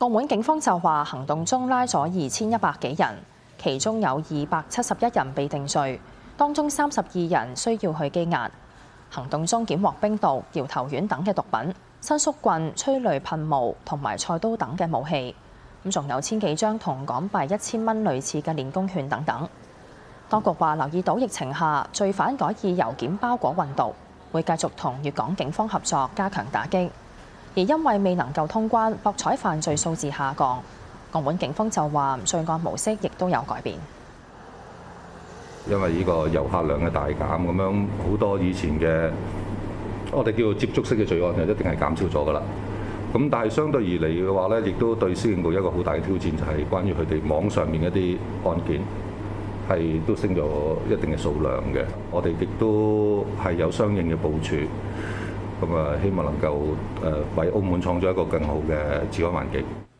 澳門警方就話，行動中拉咗2100幾人，其中有271人被定罪，當中32人需要去羈押。行動中檢獲冰毒、搖頭丸等嘅毒品、伸縮棍、催淚噴霧同埋菜刀等嘅武器，仲有千幾張同港幣1000蚊類似嘅練功券等等。當局話留意到疫情下罪犯改以郵件包裹運毒，會繼續同粵港警方合作加強打擊。而因為未能夠通關，博彩犯罪數字下降。澳門警方就話罪案模式亦都有改變。 因為呢個遊客量嘅大減，咁樣好多以前嘅我哋叫做接觸式嘅罪案就一定係減少咗㗎啦。咁但係相對而嚟嘅話咧，亦都對司警局一個好大嘅挑戰，就係關於佢哋網上面一啲案件係都升咗一定嘅數量嘅。我哋亦都係有相應嘅部署。咁希望能夠為澳門創造一個更好嘅治安環境。